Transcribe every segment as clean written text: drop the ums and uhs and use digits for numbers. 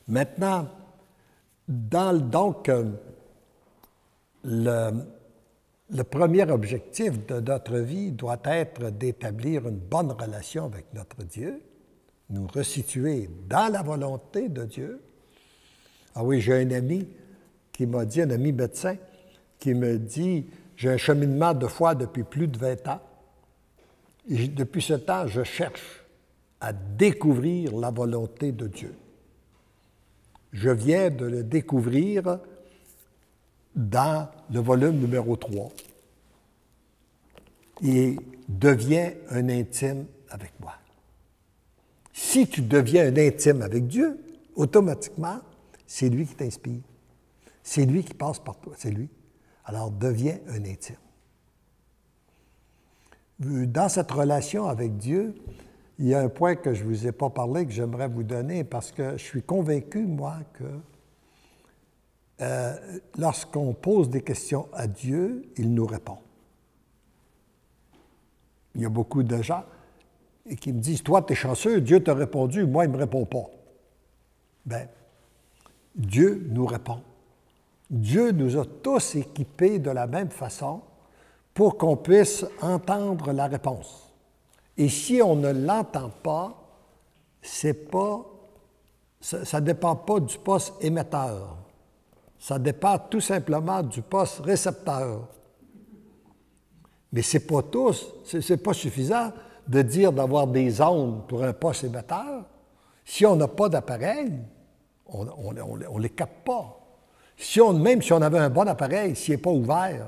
Maintenant, le premier objectif de notre vie doit être d'établir une bonne relation avec notre Dieu, nous resituer dans la volonté de Dieu. Ah oui, j'ai un ami qui m'a dit, un ami médecin, qui me dit, j'ai un cheminement de foi depuis plus de 20 ans. Et depuis ce temps, je cherche à découvrir la volonté de Dieu. Je viens de le découvrir dans le volume numéro 3. Et deviens un intime avec moi. Si tu deviens un intime avec Dieu, automatiquement, c'est lui qui t'inspire. C'est lui qui passe par toi, c'est lui. Alors, deviens un intime. Dans cette relation avec Dieu, il y a un point que je ne vous ai pas parlé, que j'aimerais vous donner, parce que je suis convaincu, moi, que lorsqu'on pose des questions à Dieu, il nous répond. Il y a beaucoup de gens qui me disent, toi, tu es chanceux, Dieu t'a répondu, moi, il ne me répond pas. Bien, Dieu nous répond. Dieu nous a tous équipés de la même façon pour qu'on puisse entendre la réponse. Et si on ne l'entend pas, ça ne dépend pas du poste émetteur. Ça dépend tout simplement du poste récepteur. Mais ce n'est pas tous, c'est pas suffisant de dire d'avoir des ondes pour un poste émetteur. Si on n'a pas d'appareil, on ne les capte pas. Même si on avait un bon appareil, s'il n'est pas ouvert,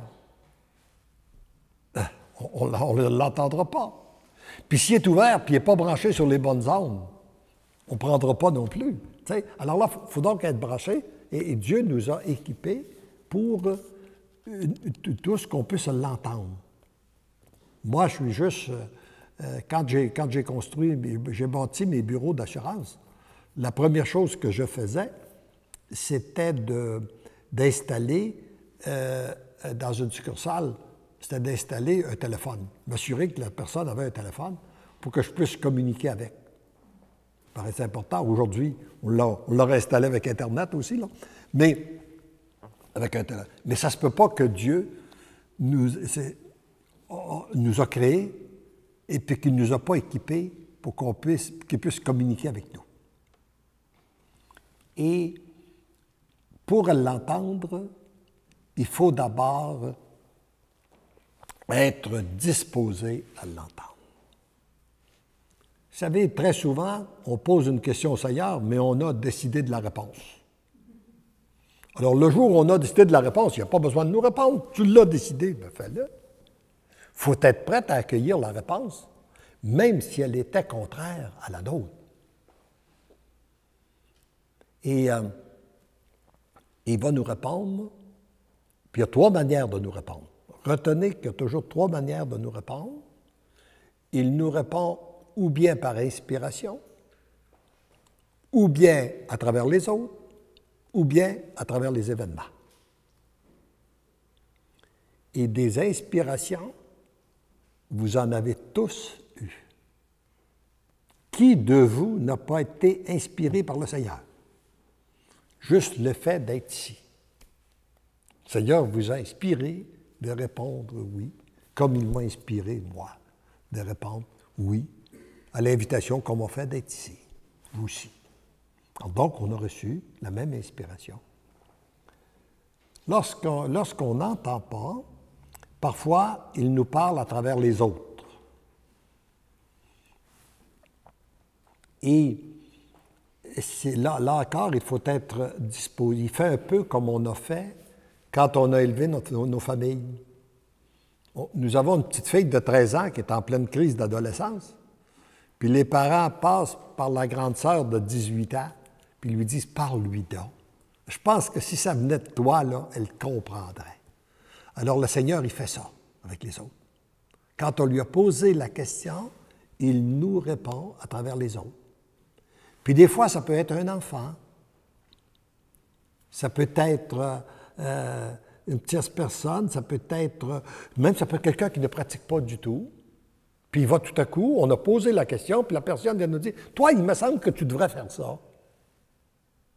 on ne l'entendra pas. Puis s'il est ouvert et il n'est pas branché sur les bonnes ondes, on ne prendra pas non plus. T'sais? Alors là, il faut donc être branché et Dieu nous a équipés pour tout ce qu'on puisse l'entendre. Moi, je suis juste, quand j'ai construit, j'ai bâti mes bureaux d'assurance, la première chose que je faisais, c'était d'installer dans une succursale, c'était d'installer un téléphone, m'assurer que la personne avait un téléphone pour que je puisse communiquer avec. Ça paraissait important. Aujourd'hui, on l'a installé avec Internet aussi, là. Mais avec un téléphone. Mais ça ne se peut pas que Dieu nous a créés et puis qu'il ne nous a pas équipés pour qu'il puisse communiquer avec nous. Et pour l'entendre, il faut d'abord être disposé à l'entendre. Vous savez, très souvent, on pose une question au Seigneur, mais on a décidé de la réponse. Alors, le jour où on a décidé de la réponse, il n'y a pas besoin de nous répondre. Tu l'as décidé, bien fais-le. Il faut être prêt à accueillir la réponse, même si elle était contraire à la nôtre. Et il va nous répondre, puis il y a 3 manières de nous répondre. Retenez qu'il y a toujours 3 manières de nous répondre. Il nous répond ou bien par inspiration, ou bien à travers les autres, ou bien à travers les événements. Et des inspirations, vous en avez tous eu. Qui de vous n'a pas été inspiré par le Seigneur? Juste le fait d'être ici. Le Seigneur vous a inspiré de répondre oui, comme il m'a inspiré, moi, de répondre oui à l'invitation qu'on m'a faite d'être ici, vous aussi. Donc, on a reçu la même inspiration. Lorsqu'on n'entend pas, parfois, il nous parle à travers les autres. Et là encore, il faut être disposé. Il fait un peu comme on a fait quand on a élevé nos familles. Nous avons une petite fille de 13 ans qui est en pleine crise d'adolescence. Puis les parents passent par la grande sœur de 18 ans, puis lui disent « Parle-lui donc ». Je pense que si ça venait de toi, là, elle comprendrait. Alors le Seigneur, il fait ça avec les autres. Quand on lui a posé la question, il nous répond à travers les autres. Puis des fois, ça peut être un enfant. Ça peut être une tierce personne, ça peut être quelqu'un qui ne pratique pas du tout. Puis il va tout à coup, on a posé la question, puis la personne vient nous dire « Toi, il me semble que tu devrais faire ça. »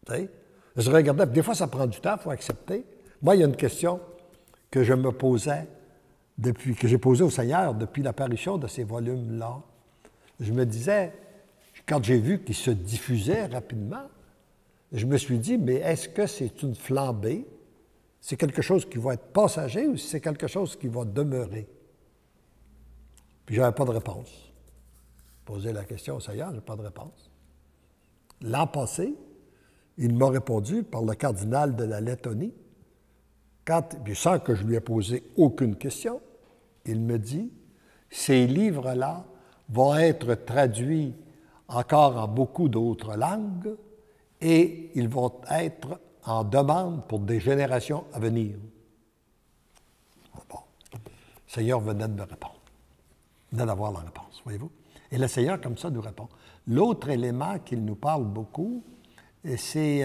Tu sais? Je regardais, des fois, ça prend du temps, il faut accepter. Moi, il y a une question que je me posais que j'ai posée au Seigneur depuis l'apparition de ces volumes-là. Je me disais, quand j'ai vu qu'ils se diffusaient rapidement, je me suis dit, mais est-ce que c'est une flambée? C'est quelque chose qui va être passager ou c'est quelque chose qui va demeurer? Puis je n'avais pas de réponse. Poser la question au Seigneur, je n'ai pas de réponse. L'an passé, il m'a répondu par le cardinal de la Lettonie, puis sans que je lui ai posé aucune question, il me dit, ces livres-là vont être traduits encore en beaucoup d'autres langues et ils vont être en demande pour des générations à venir. Bon. Le Seigneur venait de me répondre. Il venait d'avoir la réponse, voyez-vous? Et le Seigneur, comme ça, nous répond. L'autre élément qu'il nous parle beaucoup, c'est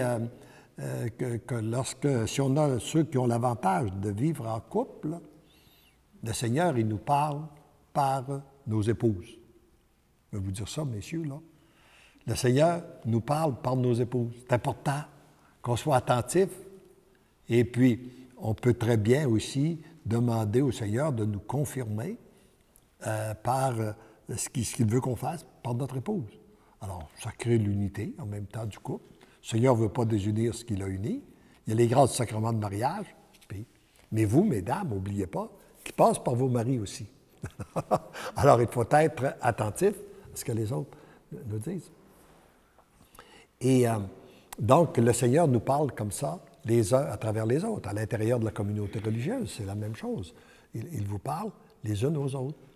si on a ceux qui ont l'avantage de vivre en couple, le Seigneur, il nous parle par nos épouses. Je vais vous dire ça, messieurs, là. Le Seigneur nous parle par nos épouses. C'est important qu'on soit attentif. Et puis, on peut très bien aussi demander au Seigneur de nous confirmer par ce qu'il veut qu'on fasse par notre épouse. Alors, ça crée l'unité en même temps du couple. Le Seigneur ne veut pas désunir ce qu'il a uni. Il y a les grâces du sacrement de mariage. Mais vous, mesdames, n'oubliez pas qu'il passe par vos maris aussi. Alors, il faut être attentif à ce que les autres nous disent. Et donc, le Seigneur nous parle comme ça, les uns à travers les autres. À l'intérieur de la communauté religieuse, c'est la même chose. Il vous parle les uns aux autres.